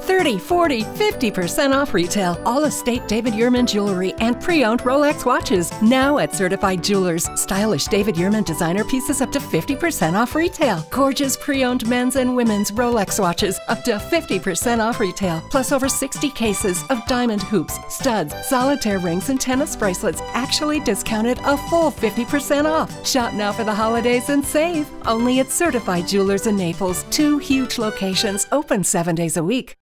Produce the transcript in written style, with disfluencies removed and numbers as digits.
30, 40, 50% off retail. All estate David Yurman jewelry and pre-owned Rolex watches. Now at Certified Jewelers. Stylish David Yurman designer pieces up to 50% off retail. Gorgeous pre-owned men's and women's Rolex watches up to 50% off retail. Plus over 60 cases of diamond hoops, studs, solitaire rings, and tennis bracelets actually discounted a full 50% off. Shop now for the holidays and save. Only at Certified Jewelers in Naples. 2 huge locations open 7 days a week.